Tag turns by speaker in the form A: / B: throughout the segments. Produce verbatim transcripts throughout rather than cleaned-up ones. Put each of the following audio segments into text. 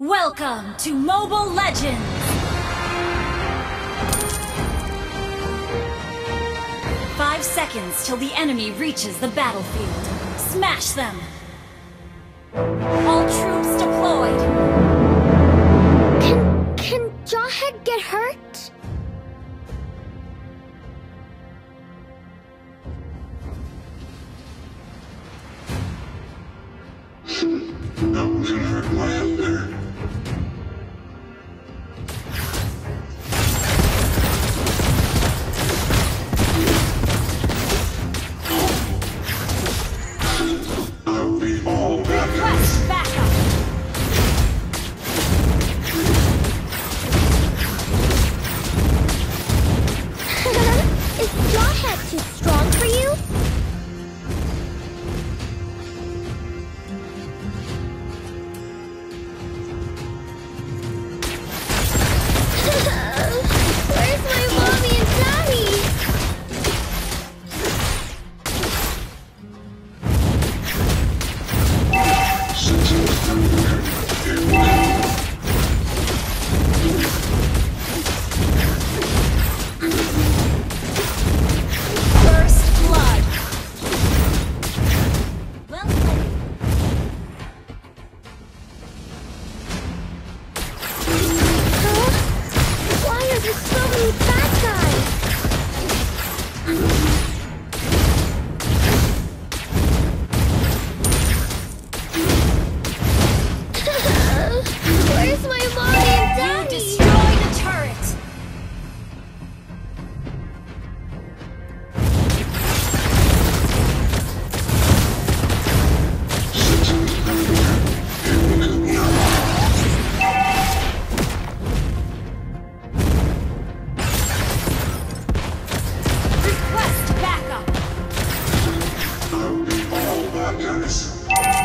A: Welcome to Mobile Legends! Five seconds till the enemy reaches the battlefield. Smash them! All troops deployed!
B: Can... can Jawhead get hurt?
C: No one can hurt my hunger. I'll be all that.
A: Request backup!
B: Is Jawhead too strong for you? Where's my mommy and daddy?
C: Since I was nowhere, it will.
A: First blood! Well played.
B: Huh? Why are there so many bad guys? Where's my mommy and
A: You
B: daddy?
A: destroy the turret!
C: Since I was nowhere, it will.
A: Request backup!
C: I'll be all that, guys.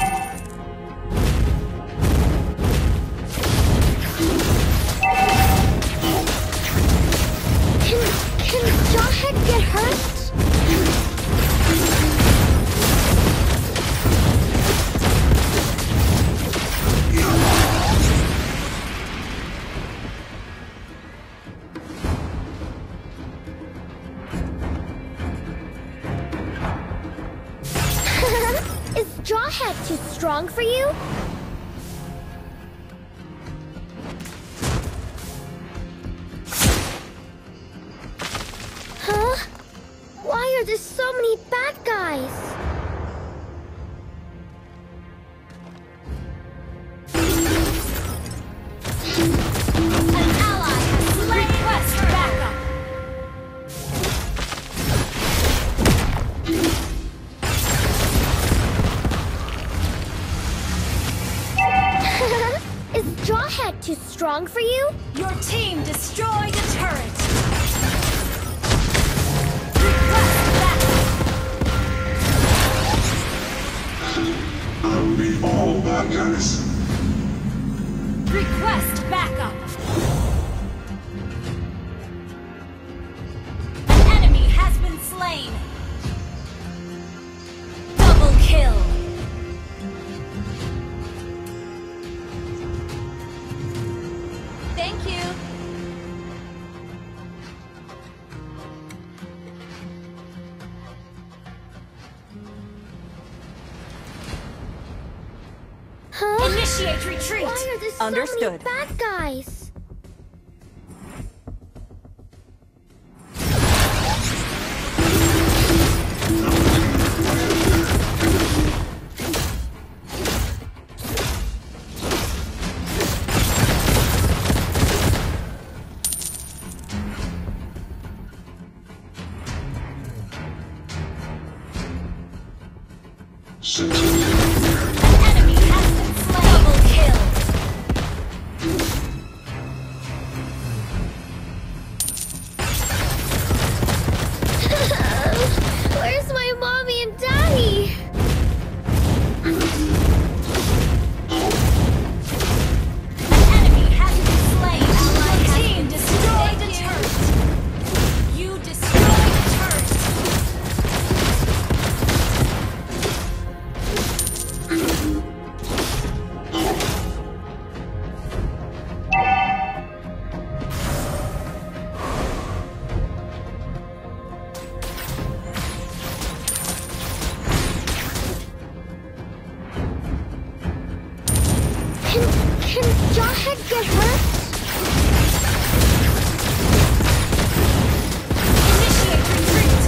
B: Can, can Jawhead get hurt? Is Jawhead too strong for you? Huh? Why are there so many bad guys?
A: An ally has slain Request backup!
B: Is Jawhead too strong for you?
A: Your team destroyed a turret! Request backup!
C: I'll be all that, guys.
A: Request backup! An enemy has been slain! Double kill! Thank you!
B: Huh?
A: Initiate retreat!
B: Why are there so
D: Understood.
B: many bad guys?
C: Since I was nowhere,
A: An enemy has been slain! Double kill!
B: get hurt?
A: Initiate retreat!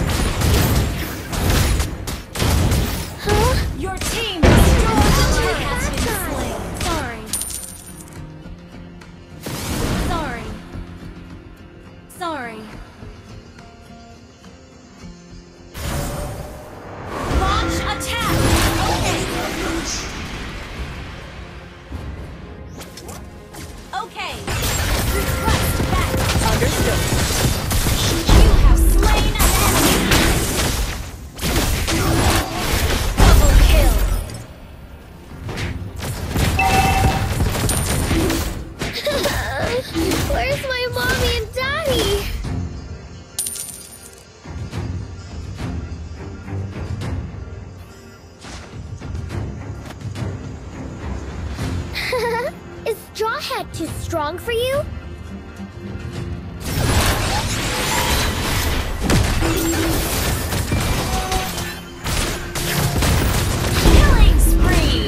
B: Huh?
A: Your team destroyed the turret has been
B: Bad
A: slain.
B: Sorry. Sorry. Sorry.
A: Launch attack! Okay. Okay. Request back.
D: Understood.
A: You have slain an enemy. Double kill.
B: Where's my mommy and daddy? Is Jawhead too strong for you?
A: Killing spree.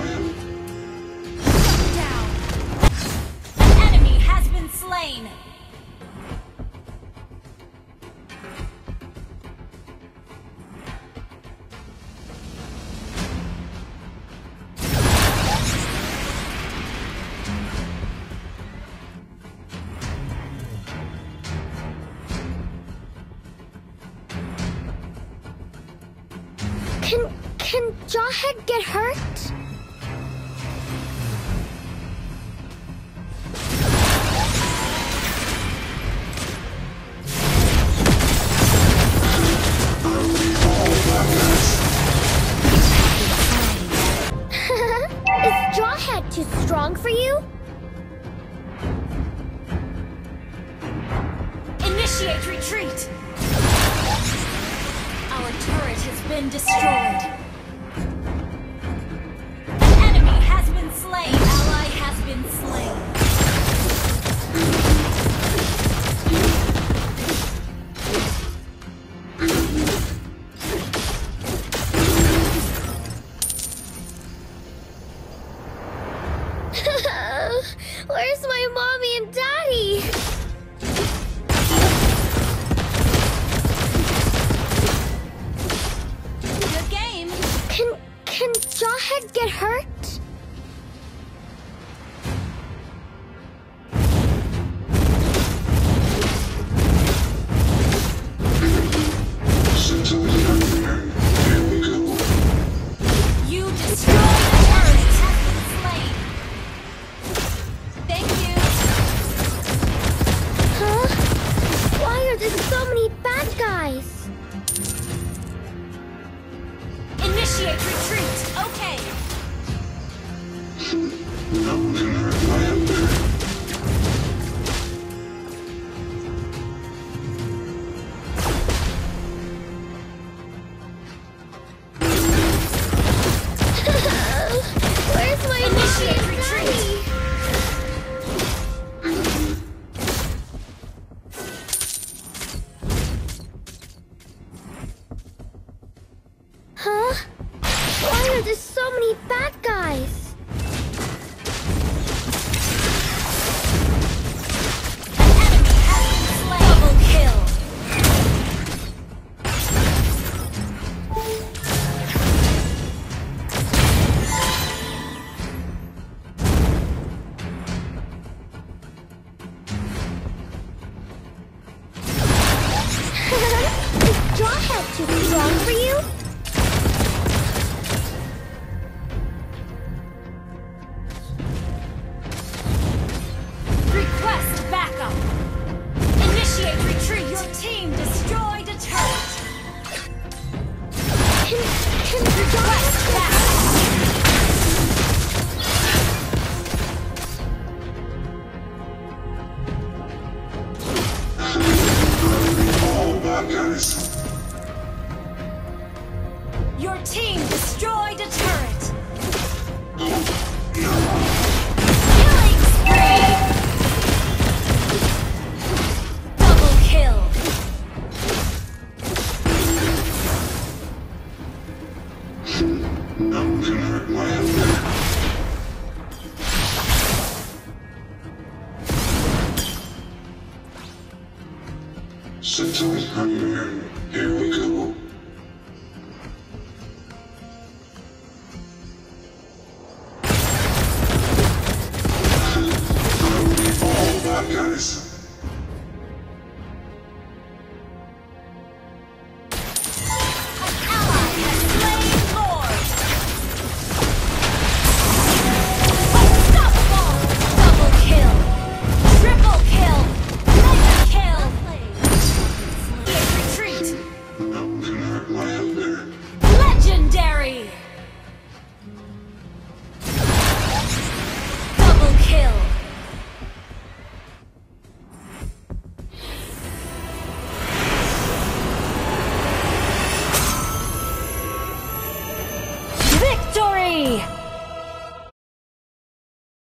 A: Down. An enemy has been slain.
B: Can can Jawhead get hurt? Is Jawhead too strong for you?
A: Initiate retreat. Our turret has been destroyed. An enemy has been slain. Ally has been slain.
B: Where's my mommy and daddy?
A: Good game.
B: Can can Jawhead get hurt?
A: You destroyed the turret. Has been slain. Thank you.
B: Huh? Why are there so many bad guys?
A: Initiate retreat. Okay.
B: Where's my
A: Initiate
B: mommy and
A: retreat.
B: daddy? Huh? Why are there so many bad guys?
C: Sentinels here. Here we go. All bad guys.
A: Legendary! Double kill! Victory!